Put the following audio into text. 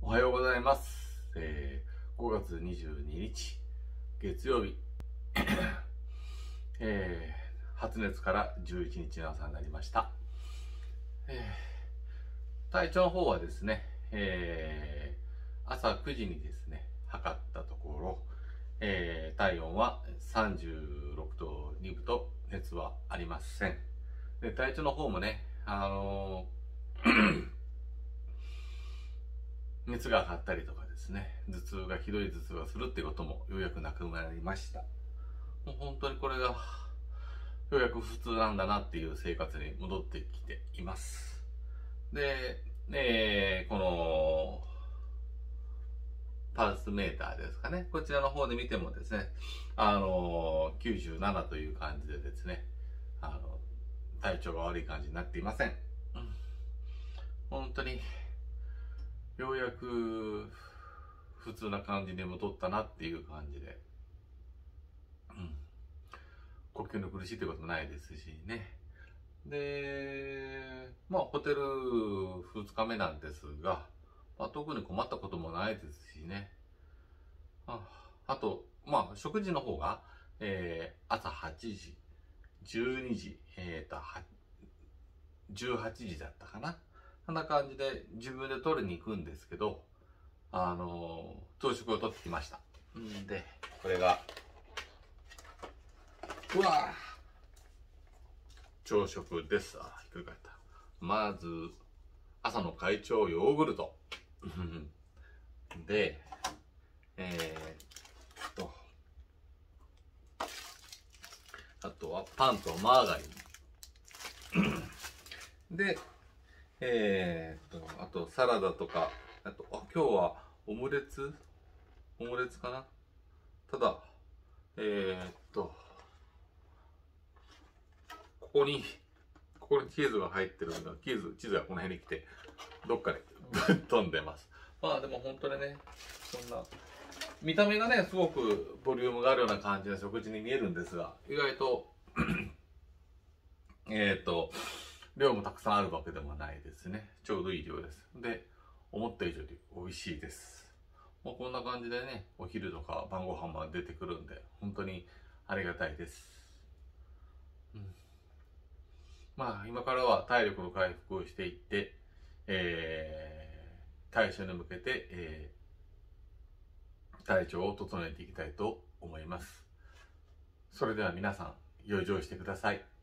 おはようございます。5月22日、月曜日、発熱から11日の朝になりました。体調の方はですね、朝9時にですね、測ったところ、体温は36度2分と熱はありません。で、体調の方もね、熱が上がったりとかですね、ひどい頭痛がするっていうこともようやくなくなりました。もう本当にこれがようやく普通なんだなっていう生活に戻ってきています。で、このパルスメーターですかね、こちらの方で見てもですね、97という感じでですね、体調が悪い感じになっていません。本当にようやく普通な感じに戻ったなっていう感じで、呼吸の苦しいってこともないですしね。で、ホテル2日目なんですが、特に困ったこともないですしね。あと、食事の方が、朝8時、12時、18時だったかな。こんな感じで自分で取りに行くんですけど、朝食を取ってきました。で、これが、朝食です。ひっくり返った。まず、朝の会長ヨーグルト。で、あとはパンとマーガリン。で、あとサラダとか、今日はオムレツかな。ただ、ここにチーズが入ってるんだ。チーズがこの辺に来て、どっかでぶっ飛んでます。でも本当にね、そんな、見た目がね、すごくボリュームがあるような感じの食事に見えるんですが、意外と、量もたくさんあるわけでもないですね。ちょうどいい量です。で、思った以上に美味しいです。もうこんな感じでね、お昼とか晩ご飯まで出てくるんで、本当にありがたいです。今からは体力の回復をしていって、対処に向けて、体調を整えていきたいと思います。それでは皆さん、養生してください。